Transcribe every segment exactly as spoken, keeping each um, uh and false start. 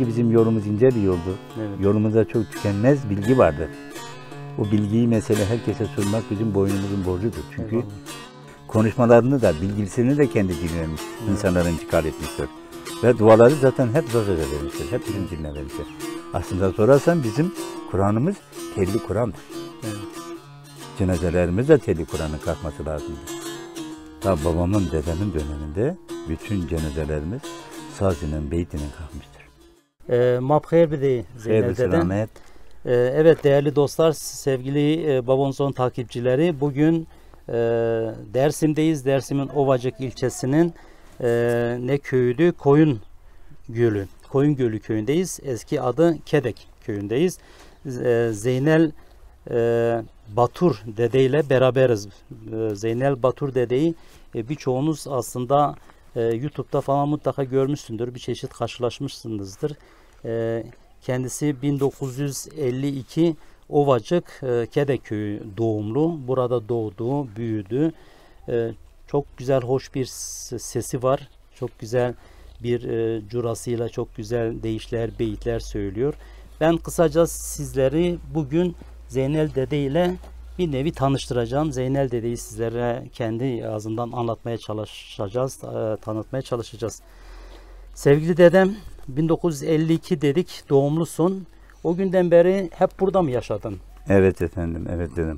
Çünkü bizim yolumuz ince bir yoldur. Evet. Yolumuzda çok tükenmez bilgi vardır. O bilgiyi mesela herkese sunmak bizim boynumuzun borcudur. Çünkü Eyvallah. konuşmalarını da, bilgisini de kendi diline Evet. insanlara intikal etmiştir. Ve duaları zaten hep Zaza'da vermiştir. Hep bizim diline vermiştir. Aslında sorarsan bizim Kur'an'ımız telli Kur'an'dır. Evet. Cenazelerimiz de telli Kur'an'ın kalkması lazımdır. Ta babamın, dedemin döneminde bütün cenazelerimiz sazının, beytinin kalkmıştır. E, Mapher bir de Zeynel dedem. Selamet. E, evet değerli dostlar, sevgili e, Babonson takipçileri, bugün e, Dersim'deyiz. Dersim'in Ovacık ilçesinin e, ne köyüydü? Koyun Gölü. Koyun Gölü köyündeyiz. Eski adı Kedek köyündeyiz. E, Zeynel e, Batur dedeyle beraberiz. E, Zeynel Batur dedeyi e, birçoğunuz aslında e, YouTube'da falan mutlaka görmüşsündür. Bir çeşit karşılaşmışsınızdır. E, kendisi bin dokuz yüz elli iki Ovacık e, Kedek köyü doğumlu. Burada doğdu, büyüdü. E, çok güzel, hoş bir sesi var. Çok güzel bir e, curasıyla çok güzel deyişler, beyitler söylüyor. Ben kısaca sizleri bugün Zeynel Dede ile bir nevi tanıştıracağım. Zeynel Dede'yi sizlere kendi ağzından anlatmaya çalışacağız, e, tanıtmaya çalışacağız. Sevgili dedem, bin dokuz yüz elli iki dedik, doğumlusun. O günden beri hep burada mı yaşadın? Evet efendim, evet dedim.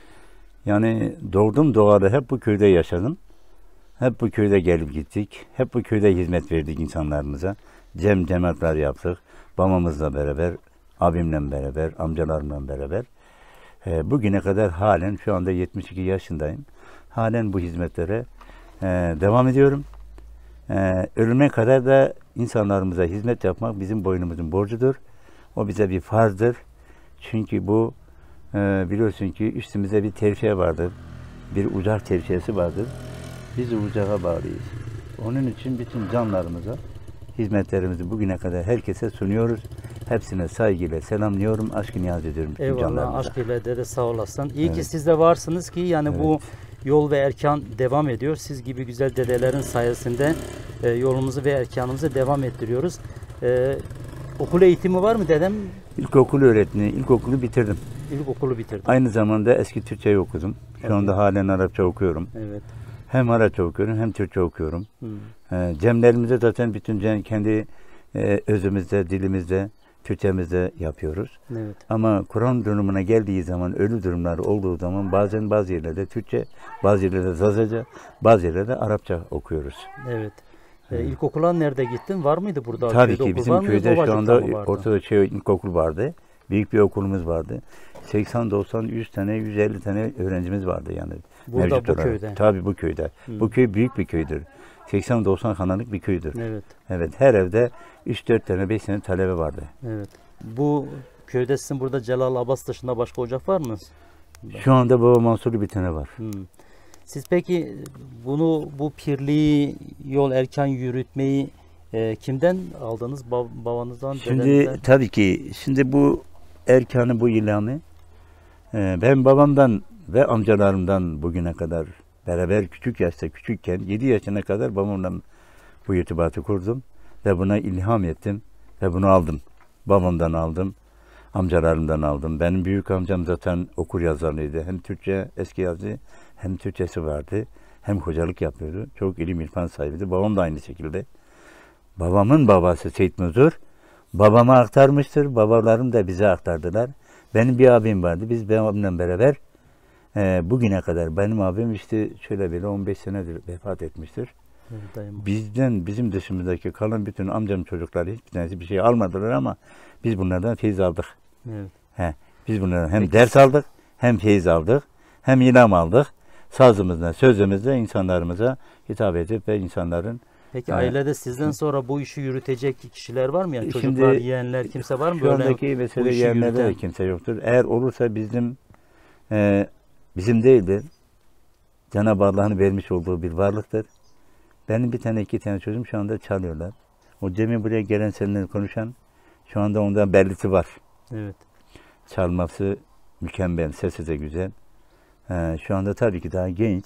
Yani doğdum doğalı hep bu köyde yaşadım. Hep bu köyde gelip gittik. Hep bu köyde hizmet verdik insanlarımıza. Cem cemaatler yaptık. Babamızla beraber, abimle beraber, amcalarımla beraber. E, bugüne kadar halen, şu anda yetmiş iki yaşındayım. Halen bu hizmetlere e, devam ediyorum. E, ölüme kadar da insanlarımıza hizmet yapmak bizim boynumuzun borcudur. O bize bir farzdır. Çünkü bu e, biliyorsun ki üstümüze bir terfiye vardır. Bir ucak terfiyesi vardır. Biz ucağa bağlıyız. Onun için bütün canlarımıza hizmetlerimizi bugüne kadar herkese sunuyoruz. Hepsine saygıyla selamlıyorum. Aşkı niyaz ediyorum bütün Eyvallah, canlarımıza. aşkıyla dede sağ olasın. İyi Evet. ki siz de varsınız ki yani Evet. bu yol ve erkan devam ediyor. Siz gibi güzel dedelerin sayesinde e, yolumuzu ve erkanımızı devam ettiriyoruz. E, okul eğitimi var mı dedem? İlkokul öğretmeni, ilkokulu bitirdim. İlkokulu bitirdim. Aynı zamanda eski Türkçeyi okudum. Şu Evet. anda halen Arapça okuyorum. Evet. Hem Arapça okuyorum hem Türkçe okuyorum. Hmm. E, Cemlerimizde zaten bütün cem, kendi e, özümüzde, dilimizde, Türkçemizde yapıyoruz. Evet. Ama Kur'an durumuna geldiği zaman, ölü durumlar olduğu zaman bazen bazı yerlerde Türkçe, bazı yerlerde Zazaca, bazı yerlerde Arapça okuyoruz. Evet. E, ilkokula nerede gittin? Var mıydı burada? Tabii Köyde ki okul bizim var mıydı? köyde şu Ovacık'ta anda mı vardı? ortada şey ilkokul vardı. Büyük bir okulumuz vardı. seksen doksan yüz tane, yüz elli tane öğrencimiz vardı yani. Burada, mevcut bu olarak. köyde. Tabii bu köyde. Hmm. Bu köy büyük bir köydür. seksen doksan hanalık bir köydür. Evet. Evet, her evde üç dört tane, beş tane talebe vardı. Evet. Bu köyde sizin burada Celal Abbas dışında başka ocak var mı? Şu anda Baba Mansurlu bir tane var. Hmm. Siz peki bunu, bu pirliği, yol erken yürütmeyi e, kimden aldınız? Ba babanızdan, Şimdi dedenizden? tabii ki şimdi bu erkanı, bu ilanı e, ben babamdan ve amcalarımdan bugüne kadar beraber küçük yaşta, küçükken yedi yaşına kadar babamla bu irtibatı kurdum ve buna ilham ettim ve bunu aldım. Babamdan aldım, amcalarımdan aldım. Benim büyük amcam zaten okur yazarlıydı. Hem Türkçe eski yazı hem Türkçesi vardı. Hem hocalık yapıyordu. Çok ilim irfan sahibiydi. Babam da aynı şekilde. Babamın babası Seyit Muzur babama aktarmıştır. Babalarım da bize aktardılar. Benim bir abim vardı. Biz babamla beraber e, bugüne kadar benim abim işte şöyle böyle on beş senedir vefat etmiştir. Evet, Bizden, bizim dışımızdaki kalan bütün amcam çocukları hiçbir tanesi bir şey almadılar ama biz bunlardan feyiz aldık. Evet. He, biz bunlardan hem Peki. ders aldık, hem feyiz aldık, hem ilham aldık. Sazımızla, sözümüzle insanlarımıza hitap edip ve insanların... Peki e, ailede sizden sonra bu işi yürütecek kişiler var mı? Yani Şimdi, çocuklar, yeğenler, kimse var mı? Şu böyle andaki bu mesele işi yeğenlerde de yürüten? kimse yoktur. Eğer olursa bizim e, bizim değildir. Cenab-ı Allah'ın vermiş olduğu bir varlıktır. Benim bir tane iki tane çocuğum şu anda çalıyorlar. O Cem'i buraya gelen seninle konuşan şu anda ondan bellisi var. Evet. Çalması mükemmel, sesi de güzel. Ee, şu anda tabii ki daha genç,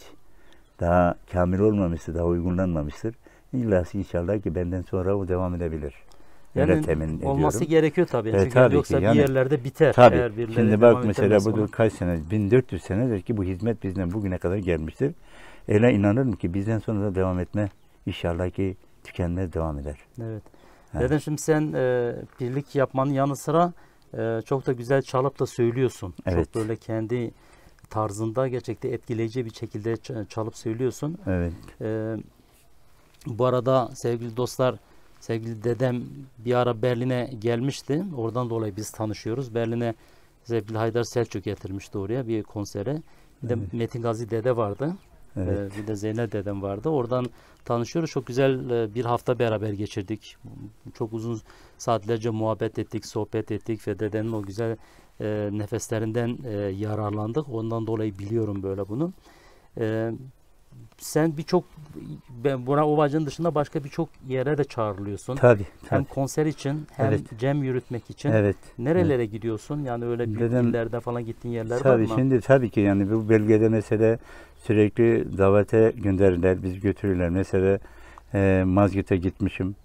daha kamil olmamıştır, daha uygunlanmamıştır. İlla inşallah ki benden sonra o devam edebilir. Öyle Yani temin ediyorum. olması gerekiyor tabii. E, Çünkü tabii yoksa ki, yani- bir yerlerde biter. Tabii. Eğer birileri Şimdi devam bak mesela ettirmezse budur ona. kaç sene, bin dört yüz senedir ki bu hizmet bizden bugüne kadar gelmiştir. Öyle inanırım ki bizden sonra da devam etme inşallah ki tükenmez devam eder. Evet. Evet. Dedem şimdi sen e, birlik yapmanın yanı sıra e, çok da güzel çalıp da söylüyorsun. Evet. Çok böyle kendi tarzında gerçekten etkileyici bir şekilde ç- çalıp söylüyorsun. Evet. E, bu arada sevgili dostlar, sevgili dedem bir ara Berlin'e gelmişti. Oradan dolayı biz tanışıyoruz. Berlin'e sevgili Haydar Selçuk getirmişti oraya bir konsere. Bir de Evet. Metin Gazi dede vardı. Evet. Ee, bir de Zeynep dedem vardı. Oradan tanışıyoruz. Çok güzel e, bir hafta beraber geçirdik. Çok uzun saatlerce muhabbet ettik, sohbet ettik ve dedenin o güzel e, nefeslerinden e, yararlandık. Ondan dolayı biliyorum böyle bunu. E, sen birçok, ben buna Ovacı'nın dışında başka birçok yere de çağrılıyorsun. Tabii. Hem tabii. konser için hem Evet. cem yürütmek için. Evet. Nerelere gidiyorsun? Yani öyle büyük Dedem- illerde falan gittiğin yerler var Tabii mı? şimdi tabii ki yani bu bölgede mesela sürekli davete gönderirler, bizi götürürler. Mesela e, Mazgirt'e gitmişim,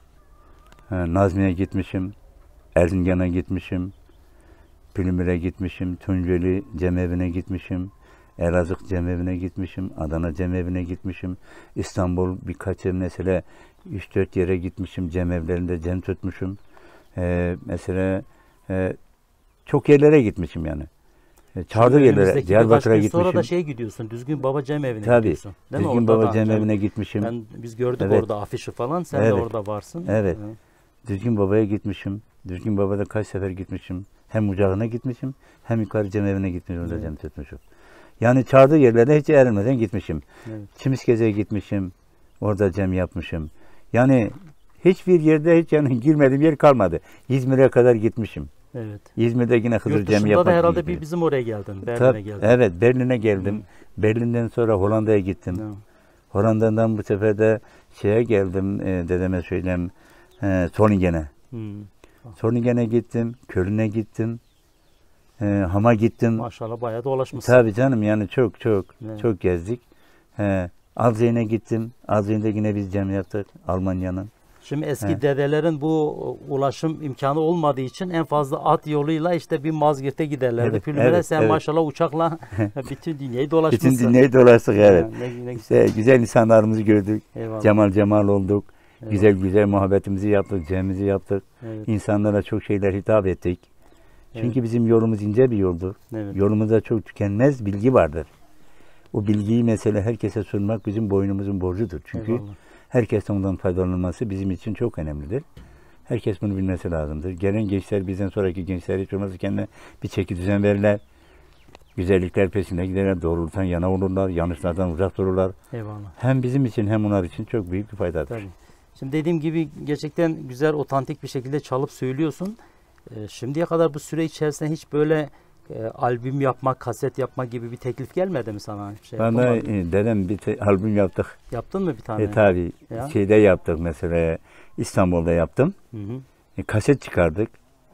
e, Nazmi'ye gitmişim, Erzincan'a gitmişim, Pülümür'e gitmişim, Tunceli Cemevi'ne gitmişim, Elazığ Cemevi'ne gitmişim, Adana Cemevi'ne gitmişim, İstanbul birkaç yer mesela üç dört yere gitmişim, cemevlerinde cem tutmuşum. E, mesela e, çok yerlere gitmişim yani. E, Çağırdığı yerlere, Önümüzdeki Diyarbakır'a birkaç gün sonra da gitmişim. şeye gidiyorsun. Düzgün Baba Cem evine Tabii. gidiyorsun. Değil mi? Düzgün Orada Baba da Cem Cem- evine gitmişim. Ben, biz gördük Evet. orada afişi falan. Sen de Evet. orada varsın. Evet. Evet. Düzgün Baba'ya gitmişim. Düzgün Baba'da kaç sefer gitmişim. Hem Ucağı'na gitmişim, hem yukarı Cem evine gitmişim. Orada Evet. cem tutmuşum. Yani çağırdığı yerlere hiç erinmeden gitmişim. Evet. Çimizkeze'ye gitmişim. Orada cem yapmışım. Yani hiçbir yerde hiç yani girmediğim yer kalmadı. İzmir'e kadar gitmişim. Evet. İzmir'de yine Hızır Yurt cem dışında yapmak da için herhalde gitmişim. bir bizim oraya geldin. Berlin'e Tabii, geldin. evet, Berlin'e geldim. Berlin'den sonra Hollanda'ya gittim. Evet. Hollanda'dan bu sefer de şeye geldim, e, dedeme söyleyeyim, e, Soningen'e. Hmm. Soningen'e gittim, Köln'e gittim, e, Ham'a gittim. Maşallah bayağı dolaşmışsın. Tabii canım yani çok çok Evet. çok gezdik. E, Alzeyn'e gittim. Alzeyn'de yine biz cem yaptık Almanya'nın. Şimdi eski Evet. dedelerin bu ulaşım imkanı olmadığı için en fazla at yoluyla işte bir Mazgirt'e giderlerdi. Evet, Pülümüre evet, sen evet. maşallah uçakla bütün dünyayı dolaşmışsın. Bütün dünyayı dolaştık, evet. Ya, ne, ne güzel. İşte güzel insanlarımızı gördük. Eyvallah. Cemal cemal olduk. Eyvallah. Güzel güzel muhabbetimizi yaptık, cemimizi yaptık. Evet, İnsanlara çok şeyler hitap ettik. Çünkü Evet. bizim yolumuz ince bir yoldu. evet. Yolumuzda çok tükenmez bilgi vardır. O bilgiyi mesela herkese sunmak bizim boynumuzun borcudur. Çünkü Eyvallah. herkesin ondan faydalanması bizim için çok önemlidir. Herkes bunu bilmesi lazımdır. Gelen gençler, bizden sonraki gençler hiç olmazsa kendine bir çeki düzen verirler. Güzellikler peşinde giderler, doğruluktan yana olurlar, yanlışlardan uzak dururlar. Eyvallah. Hem bizim için hem onlar için çok büyük bir faydadır. Tabii. Şimdi dediğim gibi gerçekten güzel, otantik bir şekilde çalıp söylüyorsun. Ee, şimdiye kadar bu süre içerisinde hiç böyle e, albüm yapmak, kaset yapmak gibi bir teklif gelmedi mi sana? Şey Ben de yapamadın mı? e, dedem bir te- albüm yaptık. Yaptın mı bir tane? E, tabii Ya. şeyde yaptık mesela, İstanbul'da yaptım. Hı hı. E, kaset çıkardık.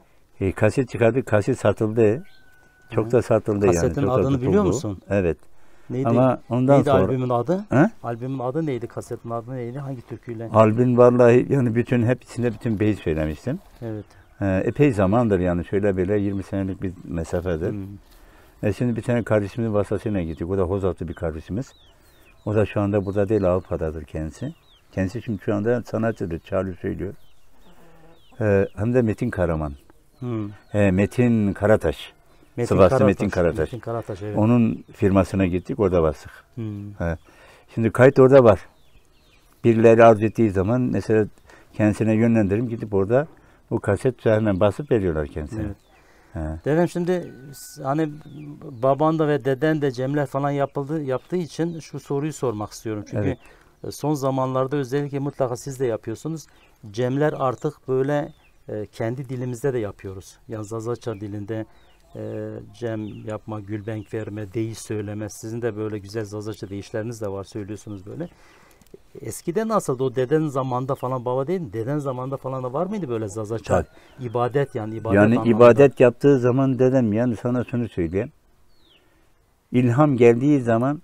E, kaset çıkardık, kaset satıldı. Çok Hı. da satıldı yani. Kasetin Çok da adını biliyor tutuldu. musun? Evet. Neydi? Ama ondan neydi sonra albümün adı? He? Albümün adı neydi? Kasetin adı neydi? Hangi türküyle? albüm vallahi yani bütün hepsinde bütün beyit söylemiştim. Evet. E, epey zamandır yani şöyle böyle yirmi senelik bir mesafedir. Hmm. E, şimdi bir tane kardeşimizin vasıtasıyla gittik. O da Hozatlı bir kardeşimiz. O da şu anda burada değil, Avrupa'dadır kendisi. Kendisi şimdi şu anda sanatçıdır, çalıyor söylüyor. E, hem de Metin Karaman. Hmm. E, Metin Karataş. Metin Sivaslı Karataş. Metin Karataş. Metin Karataş, evet. Onun firmasına gittik, orada bastık. Hmm. He. Şimdi kayıt orada var. Birileri arzu ettiği zaman mesela kendisine yönlendirim, gidip orada bu kaset hemen basıp veriyorlar kendisine. Evet. He. Dedem şimdi s- hani baban da ve deden de cemler falan yapıldı yaptığı için şu soruyu sormak istiyorum. Çünkü Evet. e, son zamanlarda özellikle mutlaka siz de yapıyorsunuz. Cemler artık böyle e, kendi dilimizde de yapıyoruz. Yani Zazaça dilinde e, cem yapma, gülbenk verme, deyiş söyleme. Sizin de böyle güzel Zazaça deyişleriniz de var, söylüyorsunuz böyle. Eskiden nasıldı o deden zamanında falan, baba değil mi? Deden zamanında falan da var mıydı böyle Zazaça? İbadet yani ibadet Yani anlamında. ibadet yaptığı zaman dedem, yani sana şunu söyleyeyim. İlham geldiği zaman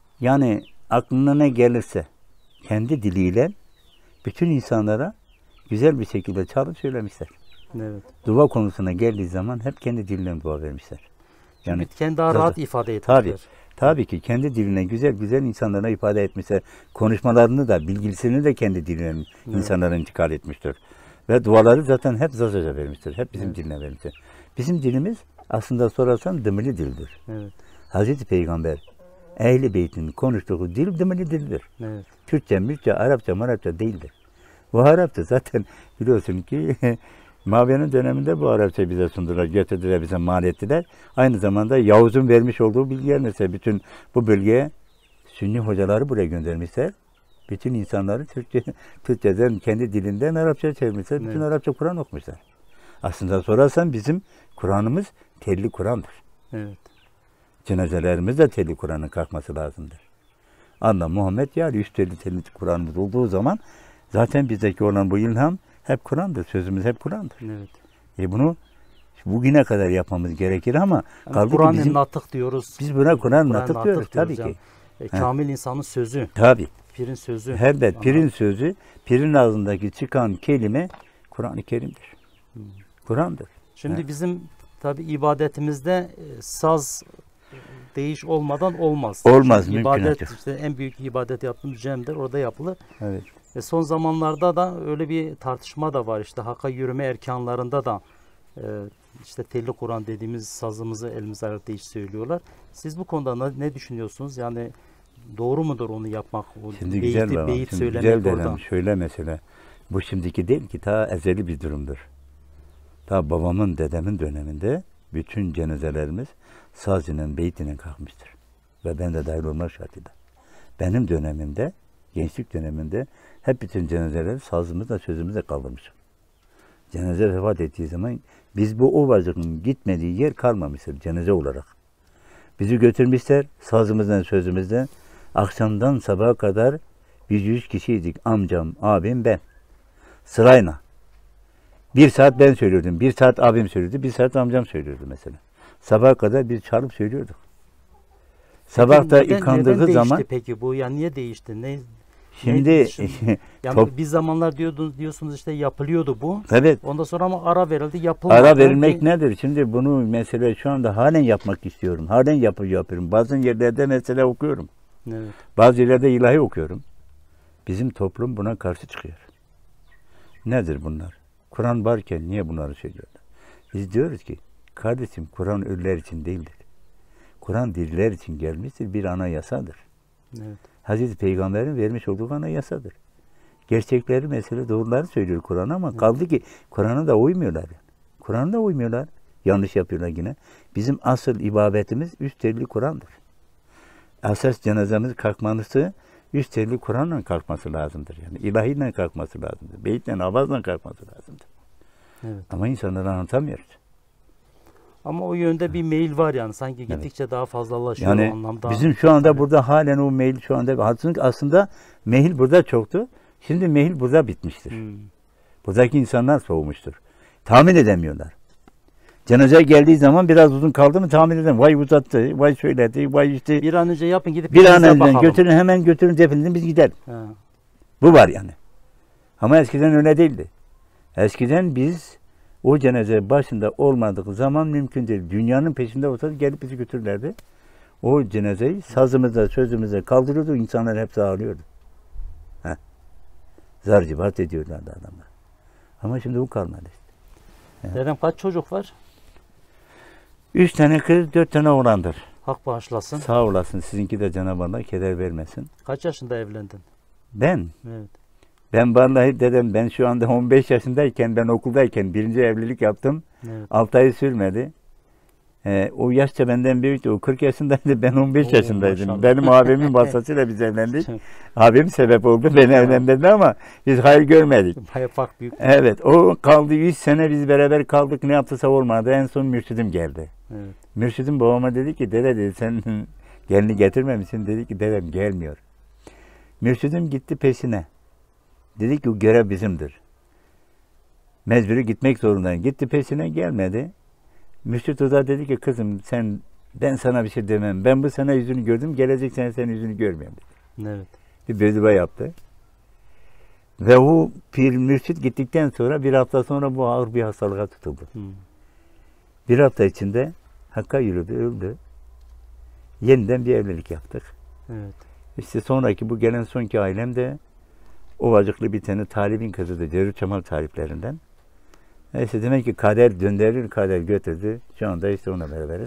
yani aklına ne gelirse kendi diliyle bütün insanlara güzel bir şekilde çalıp söylemişler. Evet. Dua konusuna geldiği zaman hep kendi dilinden dua vermişler. Yani kendi daha rahat ifade etmişler. Tabii. Tabii ki kendi diline güzel güzel insanlara ifade etmişler. Konuşmalarını da, bilgisini de kendi diline evet. insanlara intikal etmiştir. Ve duaları zaten hep Zazaca vermiştir. Hep bizim evet. diline vermiştir. Bizim dilimiz aslında sorarsan dımili dildir. Evet. Hazreti Peygamber Ehl-i Beyt'in konuştuğu dil dımili dildir. Evet. Türkçe, Mürkçe, Arapça, Marapça değildir. Bu Arapça zaten biliyorsun ki Maviye'nin döneminde bu Arapça bize sundular, getirdiler, bize mal ettiler. Aynı zamanda Yavuz'un vermiş olduğu bilgiler mesela bütün bu bölgeye Sünni hocaları buraya göndermişler. Bütün insanları Türkçe, Türkçeden, kendi dilinden Arapça çevirmişler. Bütün evet. Arapça Kur'an okumuşlar. Aslında sorarsan bizim Kur'an'ımız telli Kur'an'dır. Evet. Cenazelerimiz de telli Kur'an'ın kalkması lazımdır. Allah Muhammed yani yüz telli telli Kur'an'ımız olduğu zaman zaten bizdeki olan bu ilham hep Kur'an'dır. Sözümüz hep Kur'an'dır. Evet. E bunu bugüne kadar yapmamız gerekir ama yani Kur'an'ın bizim, natık diyoruz. Biz buna Kur'an'ın Kur natık diyoruz tabii yani. ki. E, kamil insanın sözü. Tabii. Pirin sözü. Evet, pirin sözü, pirin ağzındaki çıkan kelime Kur'an-ı Kerim'dir. Hmm. Kur'an'dır. Şimdi He. bizim tabii ibadetimizde saz değiş olmadan olmaz. Olmaz Çünkü mümkün ibadet işte en büyük ibadet yaptığımız cem'dir. Orada yapılır. Evet. Ve son zamanlarda da öyle bir tartışma da var. İşte Hakka yürüme erkanlarında da e, işte telli Kur'an dediğimiz sazımızı elimize alıp değiş söylüyorlar. Siz bu konuda ne, ne düşünüyorsunuz? Yani doğru mudur onu yapmak? O Şimdi beyti, güzel beyit Şimdi söylemek güzel oradan. Dedim, şöyle mesela. Bu şimdiki değil ki ta ezeli bir durumdur. Ta babamın, dedemin döneminde bütün cenazelerimiz saz ile beyt ile kalkmıştır. Ve ben de dahil olmak şartıyla. Benim dönemimde, gençlik döneminde hep bütün cenazeleri sazımızla sözümüzle kaldırmışım. Cenaze vefat ettiği zaman biz bu ovacıkın gitmediği yer kalmamıştır cenaze olarak. Bizi götürmüşler sazımızla sözümüzle. Akşamdan sabaha kadar biz yüz kişiydik. Amcam, abim, ben. Sırayla. Bir saat ben söylüyordum. Bir saat abim söylüyordu. Bir saat amcam söylüyordu mesela. Sabaha kadar biz çalıp söylüyorduk. Sabahta yıkandığı zaman... Peki bu? Yani niye değişti? Ne, Şimdi... ne, yani top, bir zamanlar diyordunuz, diyorsunuz işte yapılıyordu bu. Evet. Ondan sonra ama ara verildi, yapılmadı. Ara verilmek ki... nedir? Şimdi bunu mesela şu anda halen yapmak istiyorum. Halen yapı yapıyorum. Bazı yerlerde mesela okuyorum. Evet. Bazı yerlerde ilahi okuyorum. Bizim toplum buna karşı çıkıyor. Nedir bunlar? Kur'an varken niye bunları söylüyorlar? Biz diyoruz ki kardeşim Kur'an ölüler için değildir. Kur'an diriler için gelmiştir. Bir anayasadır. Evet. Hazreti Peygamber'in vermiş olduğu anayasadır. Gerçekleri mesela doğruları söylüyor Kur'an ama evet. kaldı ki Kur'an'a da uymuyorlar. Yani. Kur'an'a da uymuyorlar. Yanlış yapıyorlar yine. Bizim asıl ibadetimiz üst telli Kur'an'dır. Asas cenazemiz kalkmanısı üst telli Kur'an'la kalkması lazımdır. Yani ilahiyle kalkması lazımdır. Beyitle, avazla kalkması lazımdır. Evet. Ama insanlara anlatamıyoruz. Ama o yönde bir meyil var yani. Sanki gittikçe evet. daha fazlalaşıyor yani o anlamda. Bizim şu anda evet. burada halen o meyil şu anda aslında meyil burada çoktu. Şimdi meyil burada bitmiştir. Hmm. Buradaki insanlar soğumuştur. Tahmin edemiyorlar. Cenaze geldiği zaman biraz uzun kaldı mı tahmin edemem. Vay uzattı, vay söyledi, vay işte. Bir an önce yapın gidip bir an önce götürün hemen götürün defilin biz gidelim. Ha. Bu var yani. Ama eskiden öyle değildi. Eskiden biz o cenaze başında olmadık zaman mümkün değil. Dünyanın peşinde olsa gelip bizi götürürlerdi. O cenazeyi sazımızda, sözümüzde kaldırıyordu. İnsanlar hepsi ağlıyordu. Heh. Zar civat ediyorlardı adamlar. Ama şimdi bu kalmadı işte. Dedem kaç çocuk var? Üç tane kız, dört tane oğlandır. Hak bağışlasın. Sağ olasın. Sizinki de Cenab-ı Allah keder vermesin. Kaç yaşında evlendin? Ben? Evet. Ben vallahi dedem ben şu anda on beş yaşındayken ben okuldayken birinci evlilik yaptım. Evet. altı ay sürmedi. Ee, o yaşça benden büyüktü. O kırk yaşındaydı. Ben on beş Oo, yaşındaydım. Maşallah. Benim abimin vasıtasıyla biz evlendik. Abim sebep oldu. Beni evlendirdi ama biz hayır görmedik. Bayağı fark büyük. Evet. O kaldı yüz sene biz beraber kaldık. Ne yaptıysa olmadı. En son mürşidim geldi. Evet. Mürşidim babama dedi ki dede dedi sen gelini getirmemişsin. Dedi ki dedem gelmiyor. Mürşidim gitti peşine. Dedi ki o görev bizimdir. Mecburi gitmek zorundayım. Gitti peşine gelmedi. Mürşid Hoca dedi ki kızım sen ben sana bir şey demem. Ben bu sene yüzünü gördüm. Gelecek sene senin yüzünü görmeyeyim dedi. Evet. Bir beddua yaptı. Ve o pir mürşit gittikten sonra bir hafta sonra bu ağır bir hastalığa tutuldu. Hmm. Bir hafta içinde Hakk'a yürüdü, öldü. Yeniden bir evlilik yaptık. Evet. İşte sonraki bu gelen sonki ailem de Ovacıklı bir tane talibin kızıdı. Cerrah Çamal taliplerinden. Neyse demek ki kader döndürür, kader götürdü. Şu anda işte onunla beraberiz.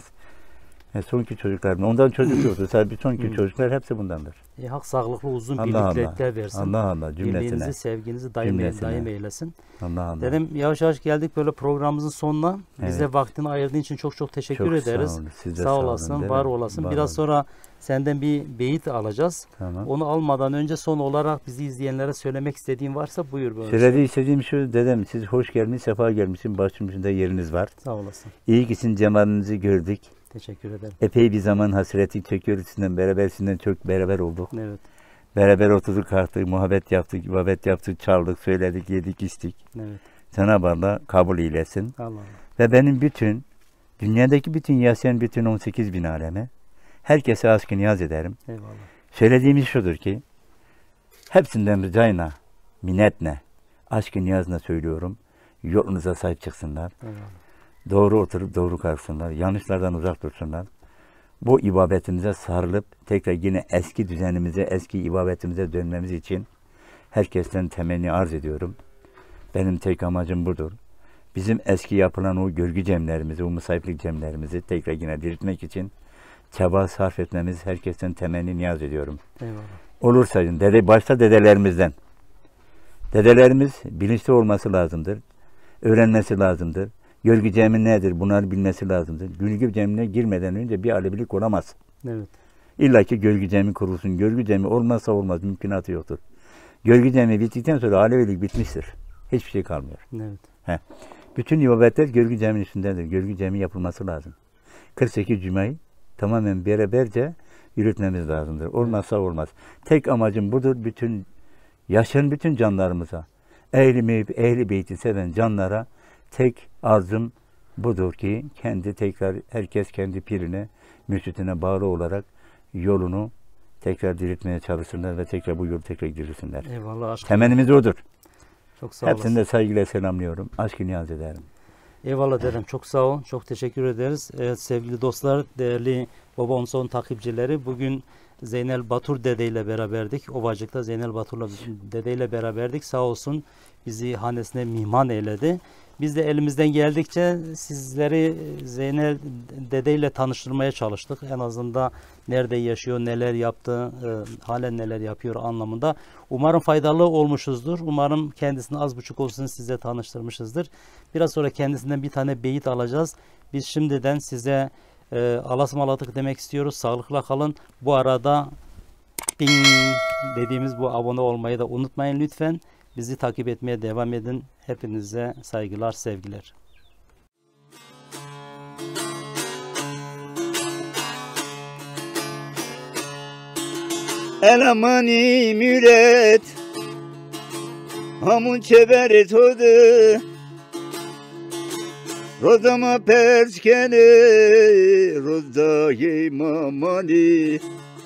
E, sonki çocuklarım, ondan çocuk yoktu. Sadece sonki çocuklar hepsi bundandır. E, hak sağlıklı uzun Allah birlikler Allah. versin. Allah Allah cümlesine. Birliğinizi, sevginizi daim, Cümlesine. daim eylesin. Allah Allah. Dedim yavaş yavaş geldik böyle programımızın sonuna. Bize Evet. vaktini ayırdığın için çok çok teşekkür Çok ederiz. sağ olun. Siz de Sağ sağ olun, olasın, değil var mi? olasın. Var Biraz olun. sonra senden bir beyit alacağız. Tamam. Onu almadan önce son olarak bizi izleyenlere söylemek istediğin varsa buyur böyle. Söylediği istediğim şu, dedem siz hoş gelmiş, sefa gelmişsin, başımızda yeriniz var. Sağ olasın. İyi ki sizin cemalinizi gördük. Teşekkür ederim. Epey bir zaman hasreti çekiyoruz sizden beraber, sizden çok beraber olduk. Evet. Beraber oturduk, kalktık, muhabbet yaptık, muhabbet yaptık, çaldık, söyledik, yedik, içtik. Evet. Cenab-ı Allah kabul eylesin. Allah Allah. Ve benim bütün, dünyadaki bütün yaşayan bütün on sekiz bin aleme, herkese aşkı niyaz ederim. Eyvallah. Söylediğimiz şudur ki, hepsinden ricayla, minnetle, aşkı niyazla söylüyorum, yolunuza sahip çıksınlar. Eyvallah. Doğru oturup doğru kalksınlar, yanlışlardan uzak dursunlar. Bu ibadetimize sarılıp tekrar yine eski düzenimize, eski ibadetimize dönmemiz için herkesten temenni arz ediyorum. Benim tek amacım budur. Bizim eski yapılan o görgü cemlerimizi, o musayiplik cemlerimizi tekrar yine diriltmek için çaba sarf etmemiz herkesten temenni niyaz ediyorum. Eyvallah. Olursa, dede, başta dedelerimizden. Dedelerimiz bilinçli olması lazımdır. Öğrenmesi lazımdır. Görgü cemi nedir? Bunları bilmesi lazımdır. Görgü cemine girmeden önce bir alevilik olamaz. Evet. İlla ki görgü cemi kurulsun. Görgü cemi olmazsa olmaz. Mümkünatı yoktur. Görgü cemi bittikten sonra alevilik bitmiştir. Hiçbir şey kalmıyor. Evet. He. Bütün ibadetler görgü ceminin üstündedir. Görgü cemi yapılması lazım. kırk sekiz cümeyi tamamen beraberce yürütmemiz lazımdır. Olmazsa olmaz. Tek amacım budur. Bütün yaşayan bütün canlarımıza, ehli meyip, ehli beyti seven canlara tek arzum budur ki kendi tekrar herkes kendi pirine, mürşidine bağlı olarak yolunu tekrar diriltmeye çalışsınlar ve tekrar bu yolu tekrar dirilsinler. Eyvallah aşkım. Temennimiz odur. Çok sağ olasın. Hepsini de saygıyla selamlıyorum. Aşk-ı niyaz ederim. Eyvallah dedem. Çok sağ ol. Çok teşekkür ederiz. Evet sevgili dostlar, değerli Baba on son takipçileri, bugün Zeynel Batur dede ile beraberdik. Ovacık'ta Zeynel Batur'la dede ile beraberdik. Sağ olsun bizi hanesine mihman eyledi. Biz de elimizden geldikçe sizleri Zeynel dede ile tanıştırmaya çalıştık. En azından nerede yaşıyor, neler yaptı, e, halen neler yapıyor anlamında. Umarım faydalı olmuşuzdur. Umarım kendisini az buçuk olsun size tanıştırmışızdır. Biraz sonra kendisinden bir tane beyit alacağız. Biz şimdiden size e, alasmaladık demek istiyoruz. Sağlıkla kalın. Bu arada ping dediğimiz bu abone olmayı da unutmayın lütfen. Bizi takip etmeye devam edin. Hepinize saygılar, sevgiler. Elamani müret Hamun çeveret hodu Rozama perskene Rozdahi mamani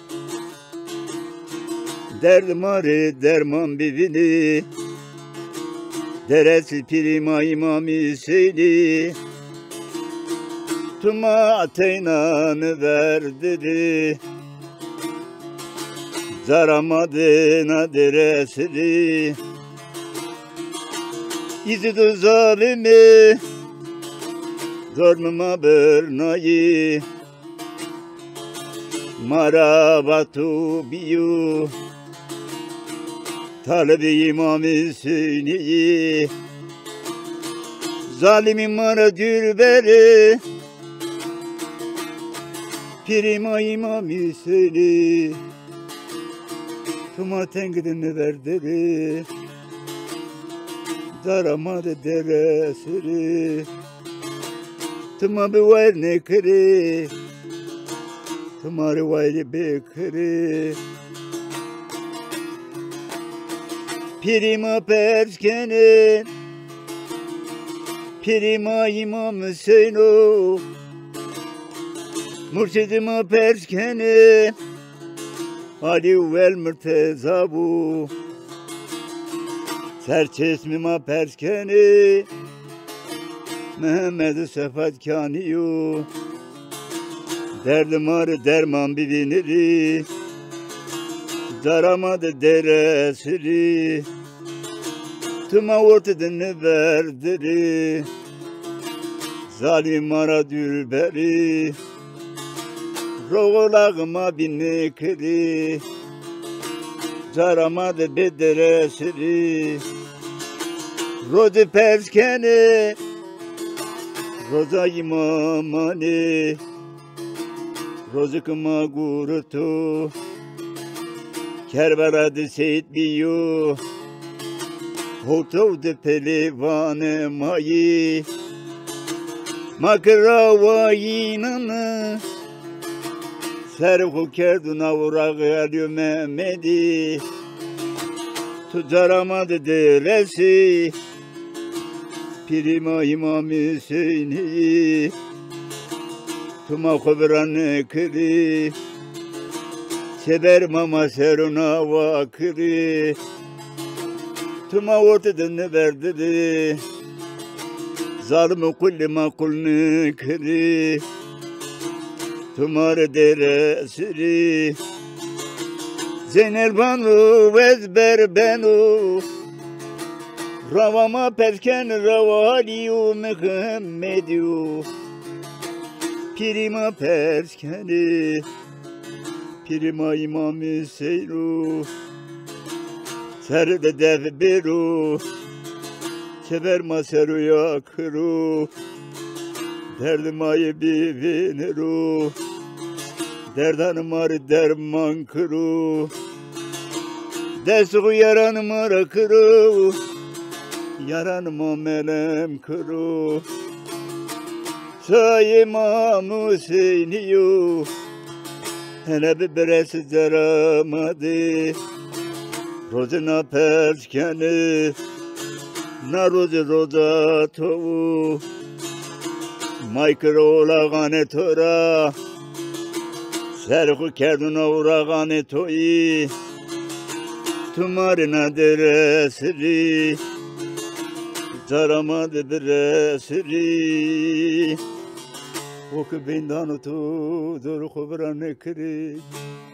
Derdmare derman bivini Deresi pirima imami seyli Tuma ateynanı verdi Zaramadına deresidi İzidu zalimi Zormuma bernayı Marabatu biyu Talebi imam-ı Hüseyin'i Zalimin mara dürberi Pirima imam-ı Hüseyin'i Tuma tengrini verdiri Zaramadı deresiri Tuma bir var ne kiri Tumari vayli bekri Pirima perskeni Pirima imam Hüseyin'o Murşidima perskeni Ali vel mürtezabu Serçesmima perskeni Mehmet Sefat Kaniyu Derdim arı derman biliniri Daramadı deresiri Tıma ortadan verdiri Zalim ara dülberi Roğulağıma binekri Daramadı bederesiri Rozi perskeni Roza imamani Rozukuma gurutu Kerberadı seyit biyu Hotavdı pelivane mayi Makrava yinanı Serhu kerduna urağı alyo Mehmedi Tutaramadı deresi Pirima İmam Hüseyin'i Tuma kubranı kırı Sever mama seruna vakırı Tuma ortadan verdi Zalim kulli makulını kırı Tumar deresiri Zeynel banu vezber benu Ravama perken ravaliyu Muhammediyu Pirima perskeni Pirima İmam Hüseyinu Serde devberu Sever maseru yakru Derdim ayı bivineru Derdanım arı derman kuru Desu yaranım arı kuru Yaranıma melem kuru Say İmam Hüseyin'iyu Hele bir beresi zaramadı Rozuna perskeni Na rozi roza tovu Maykır oğlağane tora Serhu kerduna uğrağane toyi Tumarina deresiri Zaramadı deresiri Oku bindan otu dur kubranı kiri